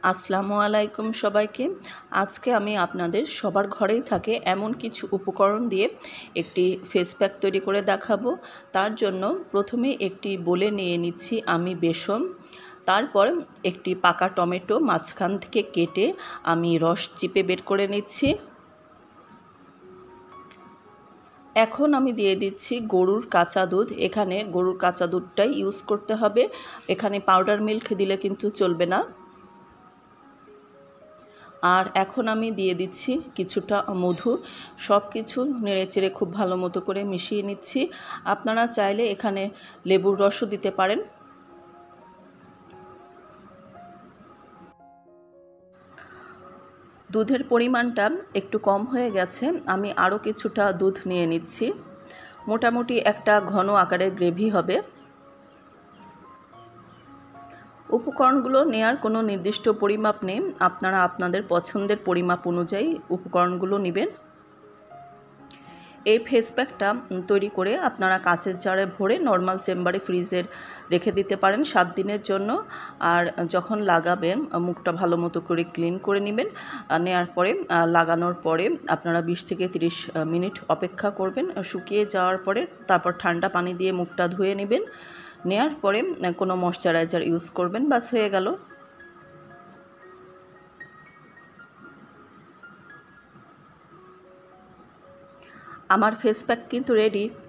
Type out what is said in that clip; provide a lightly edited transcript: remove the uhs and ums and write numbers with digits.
আসসালামু আলাইকুম সবাইকে। আজকে আমি আপনাদের সবার ঘরেই থাকে এমন কিছু উপকরণ দিয়ে একটি ফেস প্যাক তৈরি করে দেখাবো। তার জন্য প্রথমে একটি বোলে নিয়ে নিচ্ছি আমি বেসন। তারপর একটি পাকা টমেটো মাঝখান থেকে কেটে আমি রস চিপে বের করে নিচ্ছি। এখন আমি দিয়ে দিচ্ছি গরুর কাঁচা দুধ। এখানে গরুর কাঁচা দুধটাই ইউজ করতে হবে, এখানে পাউডার মিল্ক দিলে কিন্তু চলবে না। আর এখন আমি দিয়ে দিচ্ছি কিছুটা মধু। সব কিছু নেড়েচেড়ে খুব ভালো মতো করে মিশিয়ে নিচ্ছি। আপনারা চাইলে এখানে লেবুর রসও দিতে পারেন। দুধের পরিমাণটা একটু কম হয়ে গেছে, আমি আরও কিছুটা দুধ নিয়ে নিচ্ছি। মোটামুটি একটা ঘন আকারের গ্রেভি হবে। উপকরণগুলো নেয়ার কোনো নির্দিষ্ট পরিমাপ নেই, আপনারা আপনাদের পছন্দের পরিমাপ অনুযায়ী উপকরণগুলো নেবেন। এই ফেস প্যাকটা তৈরি করে আপনারা কাচের জারে ভরে নর্মাল চেম্বারে ফ্রিজে রেখে দিতে পারেন 7 দিনের জন্য। আর যখন লাগাবেন মুখটা ভালো মতো করে ক্লিন করে নেবেন। নেওয়ার পরে লাগানোর পরে আপনারা 20 থেকে 30 মিনিট অপেক্ষা করবেন। শুকিয়ে যাওয়ার পরে তারপর ঠান্ডা পানি দিয়ে মুখটা ধুয়ে নেবেন। নেওয়ার পরে কোনো ময়শ্চারাইজার ইউজ করবেন, বাস হয়ে গেল। আমার ফেস প্যাক কিন্তু রেডি।